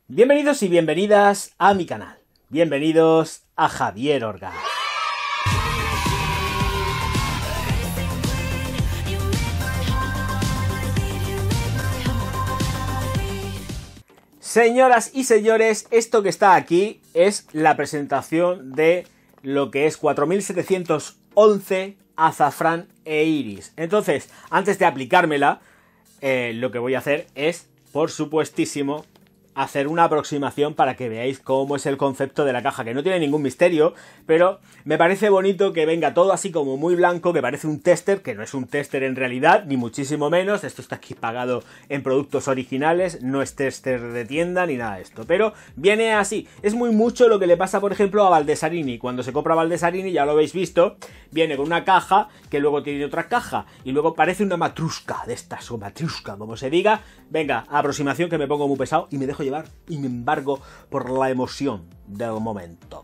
Bienvenidos y bienvenidas a mi canal. Bienvenidos a Javier Orgaz. Señoras y señores, esto que está aquí es la presentación de lo que es 4711 Azafrán e Iris. Entonces, antes de aplicármela, lo que voy a hacer es, por supuestísimo, hacer una aproximación para que veáis cómo es el concepto de la caja, que no tiene ningún misterio, pero me parece bonito que venga todo así como muy blanco, que parece un tester, que no es un tester en realidad, ni muchísimo menos. Esto está aquí pagado en productos originales, no es tester de tienda ni nada de esto, pero viene así. Es muy mucho lo que le pasa, por ejemplo, a Baldesarini. Cuando se compra Baldesarini, ya lo habéis visto, viene con una caja, que luego tiene otra caja, y luego parece una matrushka de estas, o matrushka, como se diga. Venga, aproximación, que me pongo muy pesado y me dejo llevar y me embargo por la emoción del momento.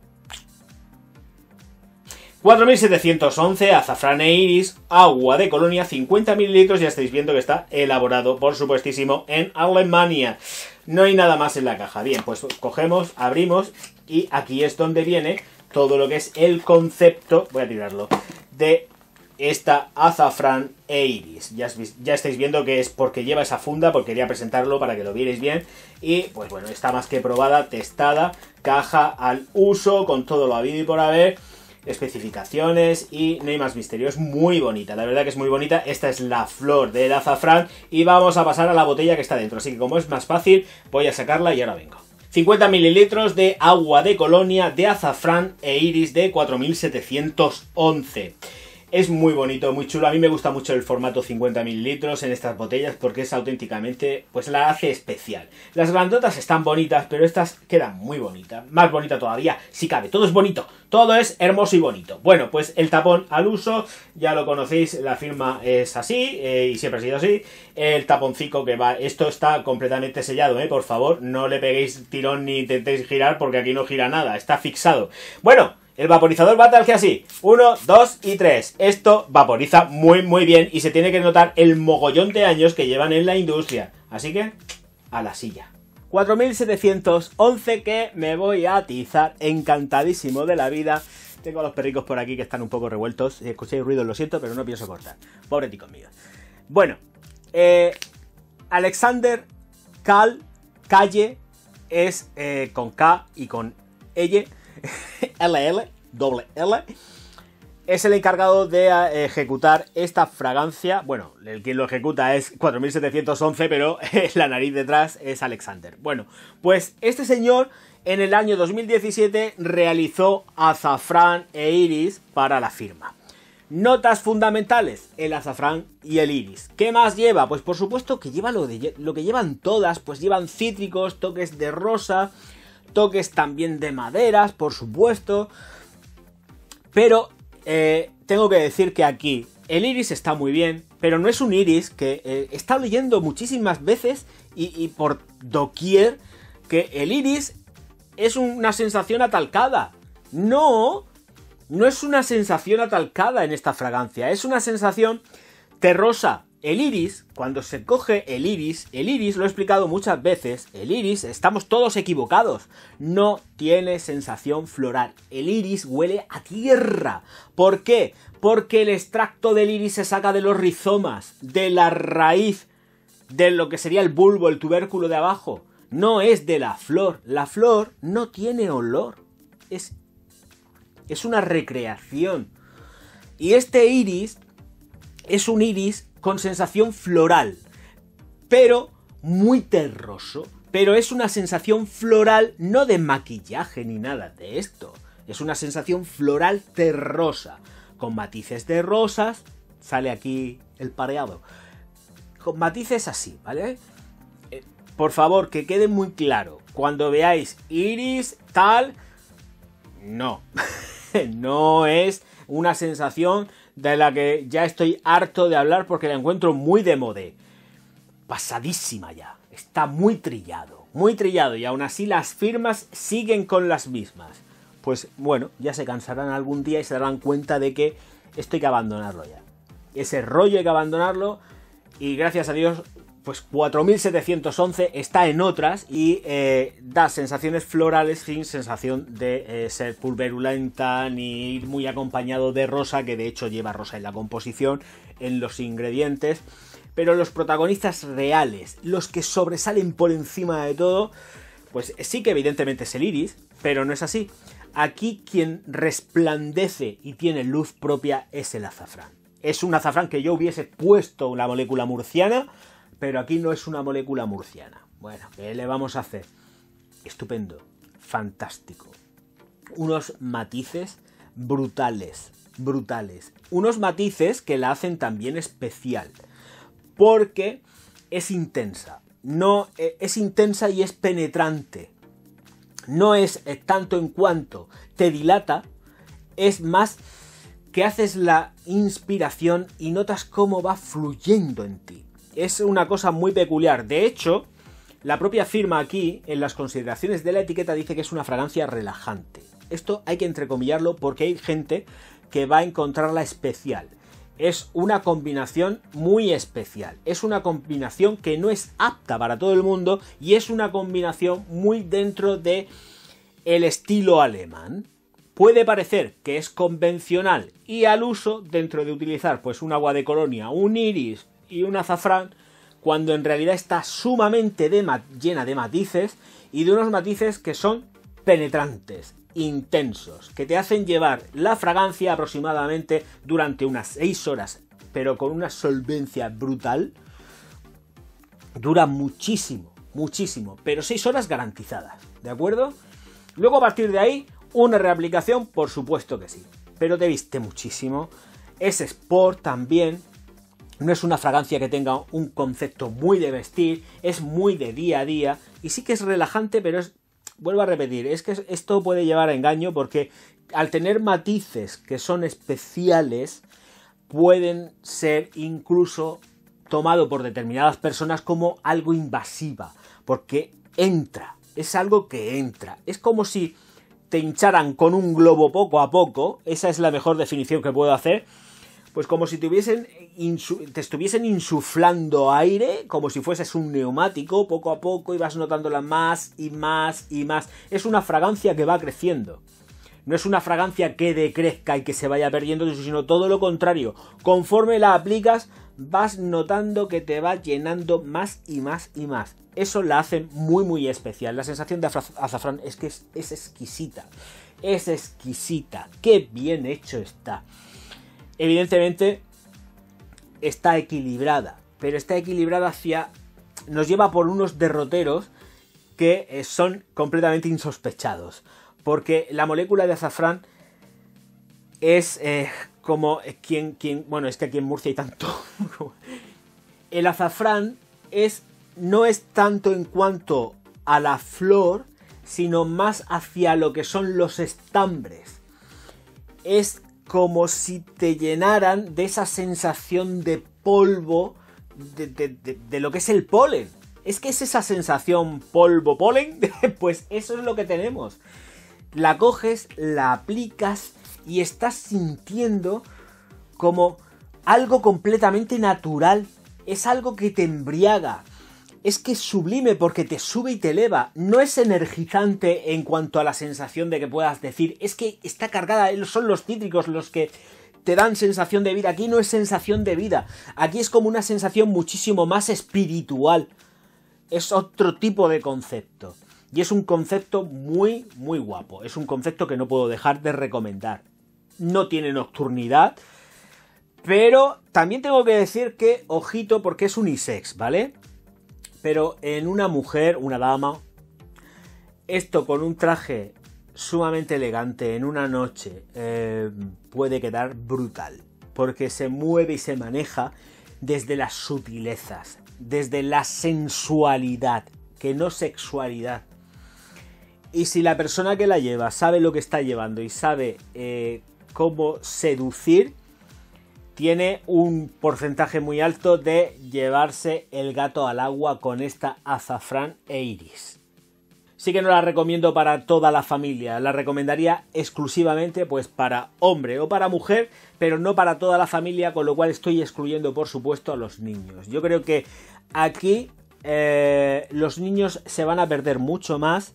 4711 Azafrán e Iris, agua de colonia, 50 ml. Ya estáis viendo que está elaborado, por supuestísimo, en Alemania. No hay nada más en la caja. Bien, pues cogemos, abrimos y aquí es donde viene todo lo que es el concepto, voy a tirarlo, de esta Azafrán e Iris. Ya estáis viendo que es porque lleva esa funda, porque quería presentarlo para que lo vierais bien. Y pues bueno, está más que probada, testada, caja al uso, con todo lo habido y por haber, especificaciones y no hay más misterio. Es muy bonita, la verdad que es muy bonita. Esta es la flor del azafrán y vamos a pasar a la botella que está dentro. Así que como es más fácil, voy a sacarla y ahora vengo. 50 ml de agua de colonia de azafrán e iris de 4711. Es muy bonito, muy chulo. A mí me gusta mucho el formato 50 ml en estas botellas porque es auténticamente, pues la hace especial. Las grandotas están bonitas, pero estas quedan muy bonitas. Más bonita todavía, si cabe. Todo es bonito, todo es hermoso y bonito. Bueno, pues el tapón al uso, ya lo conocéis, la firma es así y siempre ha sido así. El taponcito que va, esto está completamente sellado, por favor, no le peguéis tirón ni intentéis girar porque aquí no gira nada, está fixado. Bueno, el vaporizador va tal que así, 1, 2 y 3. Esto vaporiza muy muy bien y se tiene que notar el mogollón de años que llevan en la industria. Así que, a la silla. 4711 que me voy a atizar, encantadísimo de la vida. Tengo a los perricos por aquí que están un poco revueltos. Si escucháis ruido lo siento, pero no pienso cortar. Pobre ticos míos. Bueno, Alexander Calle es con K y con L. LL, doble L, es el encargado de ejecutar esta fragancia. Bueno, el quien lo ejecuta es 4711, pero la nariz detrás es Alexander. Bueno, pues este señor en el año 2017 realizó azafrán e iris para la firma. Notas fundamentales, el azafrán y el iris. ¿Qué más lleva? Pues por supuesto que lleva lo que llevan todas, pues llevan cítricos, toques de rosa, toques también de maderas, por supuesto. Pero tengo que decir que aquí el iris está muy bien, pero no es un iris que he estado leyendo muchísimas veces y por doquier que el iris es una sensación atalcada. No es una sensación atalcada en esta fragancia, es una sensación terrosa. El iris, cuando se coge el iris, lo he explicado muchas veces, el iris, estamos todos equivocados, no tiene sensación floral. El iris huele a tierra. ¿Por qué? Porque el extracto del iris se saca de los rizomas, de la raíz, de lo que sería el bulbo, el tubérculo de abajo. No es de la flor. La flor no tiene olor. Es una recreación. Y este iris es un iris con sensación floral, pero muy terroso. Pero es una sensación floral no de maquillaje ni nada de esto. Es una sensación floral terrosa, con matices de rosas. Sale aquí el pareado. Con matices así, ¿vale? Por favor, que quede muy claro. Cuando veáis iris tal, no. No es una sensación de la que ya estoy harto de hablar porque la encuentro muy de modé. Pasadísima ya. Está muy trillado y aún así las firmas siguen con las mismas. Pues bueno, ya se cansarán algún día y se darán cuenta de que esto hay que abandonarlo ya. Ese rollo hay que abandonarlo y gracias a Dios pues 4711 está en otras y da sensaciones florales sin sensación de ser pulverulenta ni ir muy acompañado de rosa, que de hecho lleva rosa en la composición, en los ingredientes. Pero los protagonistas reales, los que sobresalen por encima de todo, pues sí que evidentemente es el iris, pero no es así. Aquí quien resplandece y tiene luz propia es el azafrán. Es un azafrán que yo hubiese puesto la molécula murciana, pero aquí no es una molécula murciana. Bueno, ¿qué le vamos a hacer? Estupendo, fantástico. Unos matices brutales, brutales. Unos matices que la hacen también especial, porque es intensa. No, es intensa y es penetrante. No es tanto en cuanto te dilata, es más que haces la inspiración y notas cómo va fluyendo en ti. Es una cosa muy peculiar. De hecho, la propia firma aquí, en las consideraciones de la etiqueta, dice que es una fragancia relajante. Esto hay que entrecomillarlo porque hay gente que va a encontrarla especial. Es una combinación muy especial. Es una combinación que no es apta para todo el mundo y es una combinación muy dentro de el estilo alemán. Puede parecer que es convencional y al uso dentro de utilizar pues un agua de colonia, un iris y un azafrán, cuando en realidad está sumamente llena de matices y de unos matices que son penetrantes, intensos, que te hacen llevar la fragancia aproximadamente durante unas 6 horas, pero con una solvencia brutal. Dura muchísimo, muchísimo, pero 6 horas garantizadas, ¿de acuerdo? Luego a partir de ahí, una reaplicación, por supuesto que sí, pero te viste muchísimo. Es sport también. No es una fragancia que tenga un concepto muy de vestir, es muy de día a día y sí que es relajante, pero es, vuelvo a repetir, es que esto puede llevar a engaño porque al tener matices que son especiales pueden ser incluso tomado por determinadas personas como algo invasiva, porque entra, es algo que entra, es como si te hincharan con un globo poco a poco, esa es la mejor definición que puedo hacer. Pues como si te estuviesen insuflando aire, como si fueses un neumático, poco a poco, y vas notándola más y más y más. Es una fragancia que va creciendo. No es una fragancia que decrezca y que se vaya perdiendo, sino todo lo contrario. Conforme la aplicas, vas notando que te va llenando más y más y más. Eso la hace muy muy especial. La sensación de azafrán es que es exquisita. Es exquisita. ¡Qué bien hecho está! Evidentemente está equilibrada, pero está equilibrada nos lleva por unos derroteros que son completamente insospechados, porque la molécula de azafrán es como bueno, es que aquí en Murcia hay tanto. El azafrán no es tanto en cuanto a la flor, sino más hacia lo que son los estambres. Es como si te llenaran de esa sensación de polvo de lo que es el polen. Es que es esa sensación polvo-polen, pues eso es lo que tenemos. La coges, la aplicas y estás sintiendo como algo completamente natural. Es algo que te embriaga. Es que es sublime porque te sube y te eleva. No es energizante en cuanto a la sensación de que puedas decir, es que está cargada, son los cítricos los que te dan sensación de vida. Aquí no es sensación de vida. Aquí es como una sensación muchísimo más espiritual. Es otro tipo de concepto. Y es un concepto muy, muy guapo. Es un concepto que no puedo dejar de recomendar. No tiene nocturnidad, pero también tengo que decir que, ojito, porque es unisex, ¿vale? Pero en una mujer, una dama, esto con un traje sumamente elegante en una noche puede quedar brutal. Porque se mueve y se maneja desde las sutilezas, desde la sensualidad, que no sexualidad. Y si la persona que la lleva sabe lo que está llevando y sabe cómo seducir, tiene un porcentaje muy alto de llevarse el gato al agua con esta azafrán e iris. sí que no la recomiendo para toda la familia. La recomendaría exclusivamente pues para hombre o para mujer, pero no para toda la familia, con lo cual estoy excluyendo, por supuesto, a los niños. Yo creo que aquí los niños se van a perder mucho más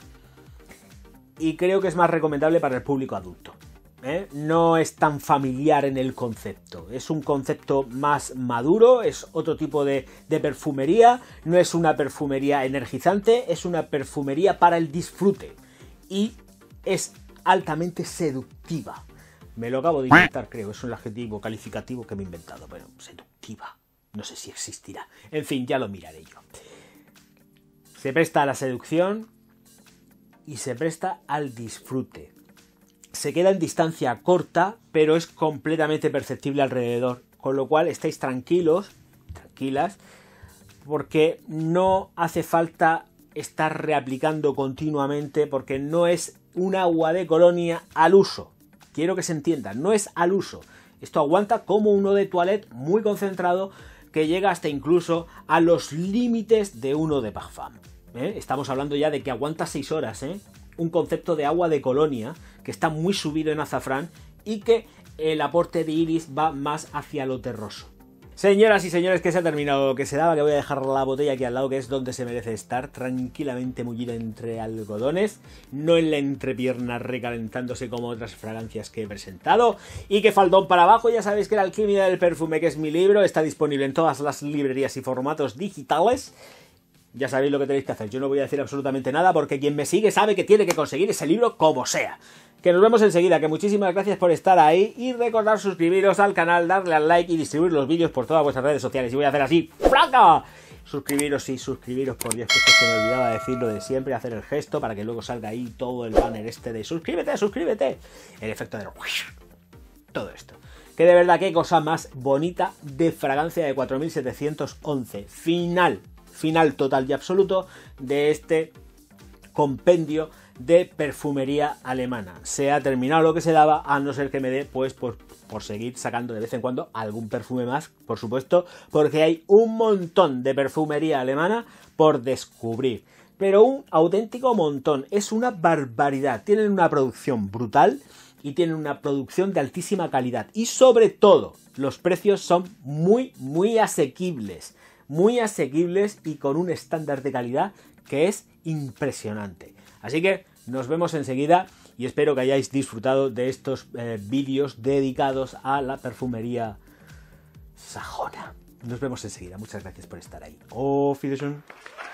y creo que es más recomendable para el público adulto. No es tan familiar en el concepto, es un concepto más maduro, es otro tipo de perfumería, no es una perfumería energizante, es una perfumería para el disfrute y es altamente seductiva. Me lo acabo de inventar, creo, es un adjetivo calificativo que me he inventado, pero seductiva, no sé si existirá. En fin, ya lo miraré yo. Se presta a la seducción y se presta al disfrute. Se queda en distancia corta, pero es completamente perceptible alrededor. Con lo cual estáis tranquilos, tranquilas, porque no hace falta estar reaplicando continuamente, porque no es un agua de colonia al uso. Quiero que se entienda, no es al uso. Esto aguanta como uno de toilette muy concentrado, que llega hasta incluso a los límites de uno de parfum. Estamos hablando ya de que aguanta 6 horas, un concepto de agua de colonia que está muy subido en azafrán y que el aporte de iris va más hacia lo terroso. Señoras y señores, que se ha terminado lo que se daba, que voy a dejar la botella aquí al lado, que es donde se merece estar, tranquilamente mullida entre algodones, no en la entrepierna recalentándose como otras fragancias que he presentado. Y que faldón para abajo, ya sabéis que La alquimia del perfume, que es mi libro, está disponible en todas las librerías y formatos digitales. Ya sabéis lo que tenéis que hacer, yo no voy a decir absolutamente nada porque quien me sigue sabe que tiene que conseguir ese libro como sea. Que nos vemos enseguida, que muchísimas gracias por estar ahí y recordad suscribiros al canal, darle al like y distribuir los vídeos por todas vuestras redes sociales. Y voy a hacer así, ¡flaca! Suscribiros, sí, suscribiros, por Dios, que esto se me olvidaba decirlo de siempre, hacer el gesto para que luego salga ahí todo el banner este de suscríbete, suscríbete. El efecto de todo esto. Que de verdad, qué cosa más bonita de fragancia de 4711. Final total y absoluto de este compendio de perfumería alemana. Se ha terminado lo que se daba, a no ser que me dé pues por seguir sacando de vez en cuando algún perfume más, por supuesto, porque hay un montón de perfumería alemana por descubrir, pero un auténtico montón, es una barbaridad. Tienen una producción brutal y tienen una producción de altísima calidad y sobre todo los precios son muy asequibles y con un estándar de calidad que es impresionante. Así que nos vemos enseguida y espero que hayáis disfrutado de estos vídeos dedicados a la perfumería sajona. Nos vemos enseguida. Muchas gracias por estar ahí. Auf Wiedersehen.